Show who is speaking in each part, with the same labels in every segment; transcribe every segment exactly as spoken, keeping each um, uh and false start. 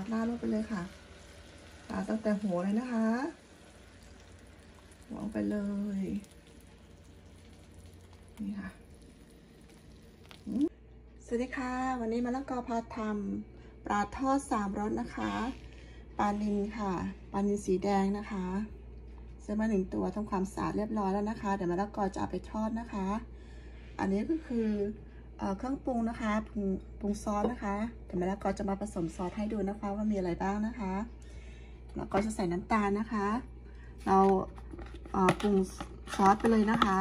Speaker 1: สราดลงไปเลยค่ะราดตั้งแต่หัวเลยนะคะหัวไปเลยนี่ค่ะสวัสดีค่ะวันนี้มะละกอพาทำปลาทอดสามรสนะคะปลานิลค่ะปลานิลสีแดงนะคะซื้อมาหนึ่งตัวทำความสะอาดเรียบร้อยแล้วนะคะเดี๋ยวมะละกอจะเอาไปทอดนะคะอันนี้ก็คือเครื่องปรุงนะคะปรุงปรุงซอสนะคะเดี๋ยวมะละกอจะมาผสมซอสให้ดูนะคะว่ามีอะไรบ้างนะคะแล้วก็จะใส่น้ำตาลนะคะเราปรุงซอสไปเลยนะคะ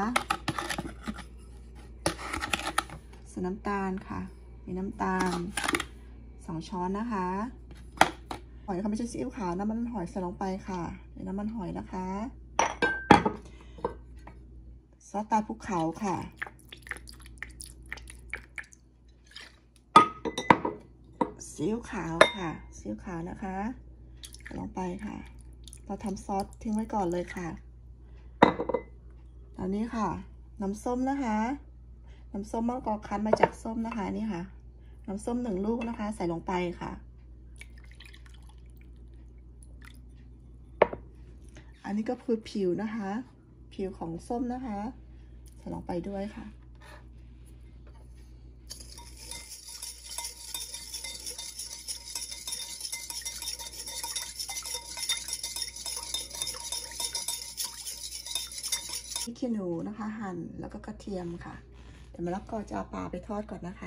Speaker 1: ใส่น้ำตาลค่ะมีน้ำตาลสองช้อนนะคะหอยค่ะไม่ใช่ซีอิ๊วขาวน้ำมันหอยใส่ลงไปค่ะมีน้ำมันหอยนะคะซอสตาลภูเขาค่ะซีอิ๊วขาวค่ะซีอิ๊วขาวนะคะใส่ลงไปค่ะเราทำซอสทิ้งไว้ก่อนเลยค่ะตอนนี้ค่ะน้ำส้มนะคะน้ำส้มมะละกอคั้นมาจากส้มนะคะนี่ค่ะน้ำส้มหนึ่งลูกนะคะใส่ลงไปค่ะอันนี้ก็คือผิวนะคะผิวของส้มนะคะใส่ลงไปด้วยค่ะพริกขี้หนูนะคะหั่นแล้วก็กระเทียมค่ะเดี๋ยวมะละกอจะเอาปลาไปทอดก่อนนะคะ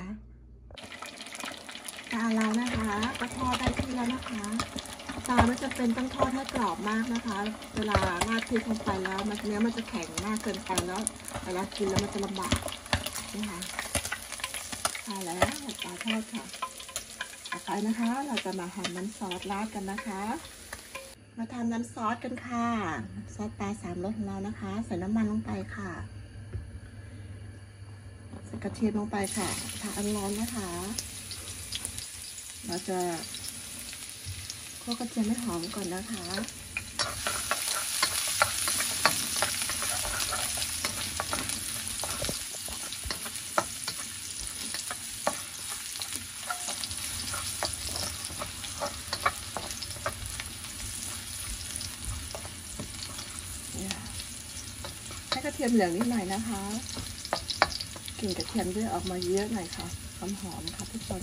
Speaker 1: ปลาเรานะคะก็ทอดได้ที่แล้วนะคะปลาไม่จำเป็นต้องทอดให้กรอบมากนะคะเวลาราดพริกลงไปแล้วมันเนื้อมันจะแข็งมากเกินไปแล้วเวลากินแล้วมันจะลำบากนี่ค่ะใช่แล้วปลาทอดค่ะต่อไปนะคะเราจะมาหั่นน้ำซอสราดกันนะคะมาทำน้ำซอสกันค่ะซอสปลาสามรสของเรานะคะใส่น้ำมันลงไปค่ะใส่กระเทียมลงไปค่ะทาอันร้อนนะคะเราจะคั่วกระเทียมให้หอมก่อนนะคะให้กระเทียมเหลืองนิดหน่อยนะคะกลิ่นกระเทียมด้วยออกมาเยอะหน่อยค่ะหอมหอมค่ะทุกคน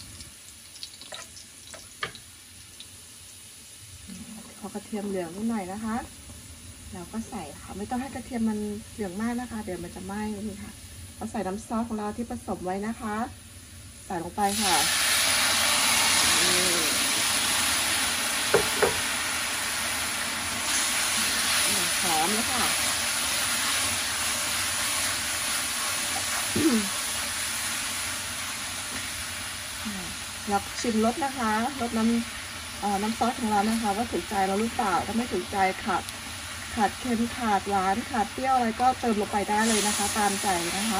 Speaker 1: พอกระเทียมเหลืองนิดหน่อยนะคะเราก็ใส่ค่ะไม่ต้องให้กระเทียมมันเหลืองมากนะคะเดี๋ยวมันจะไหม้นี่ค่ะเราใส่น้ำซอสของเราที่ผสมไว้นะคะใส่ลงไปค่ะหอมแล้วค่ะเราชิมรสนะคะรสน้ำน้ำซอสของเรานะคะว่าถูกใจเราหรือเปล่าถ้าไม่ถูกใจขาดขาดเค็มขาดหวานขาดเปรี้ยวอะไรก็เติมลงไปได้เลยนะคะตามใจนะคะ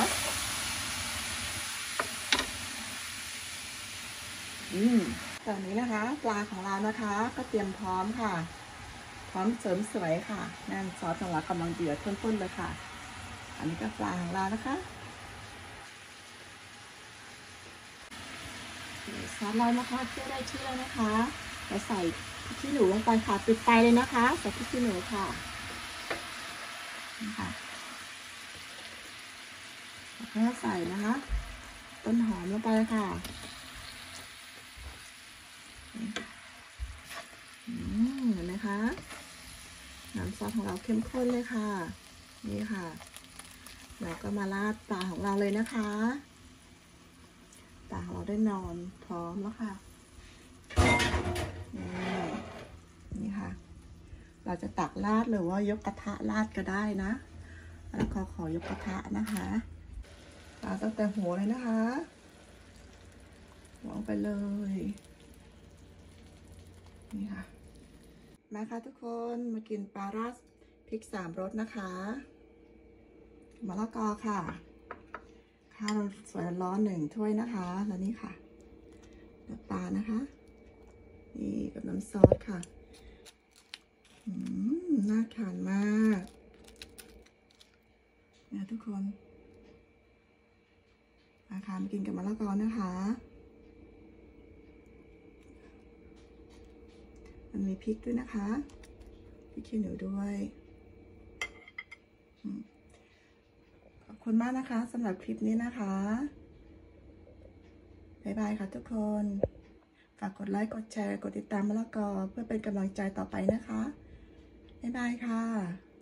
Speaker 1: อืมตอนนี้นะคะปลาของเรานะคะก็เตรียมพร้อมค่ะพร้อมเสริมสวยค่ะนั่นซอสของเรากำลังเดือดข้นๆเลยค่ะอันนี้ก็ปลาของเรานะคะซอสเรานะคะเคี่ยวได้ที่แล้วนะคะเราใส่พริกขี้หนูลงไปค่ะปิดไฟเลยนะคะใส่พริกขี้หนูค่ะนี่ค่ะแล้วก็ใส่นะคะต้นหอมลงไปค่ะเห็นไหมคะน้ำซอสของเราเข้มข้นเลยค่ะนี่ค่ะเราก็มาราดปลาของเราเลยนะคะปลาของเราได้นอนพร้อมแล้วค่ะนี่ค่ะเราจะตักราดหรือว่ายกกระทะราดก็ได้นะแล้วก็ขอยกกระทะนะคะปลาตั้งแต่หัวเลยนะคะวางไปเลยนี่ค่ะมาค่ะทุกคนมากินปลาราดพริกสามรสนะคะมะละกอค่ะข้าวสวยร้อนหนึ่งถ้วยนะคะแล้วนี่ค่ะน้ำปลานะคะนี่กับน้ำซอสค่ะอืมน่าทานมากนะทุกคนมาค่ะมากินกับมะละกอนะคะมีพริกด้วยนะคะพริกขี้หนูด้วยขอบคุณมากนะคะสำหรับคลิปนี้นะคะบ๊ายบายค่ะทุกคนฝากกดไลค์กดแชร์กดติดตามมะละกอเพื่อเป็นกำลังใจต่อไปนะคะบ๊ายบายค่ะ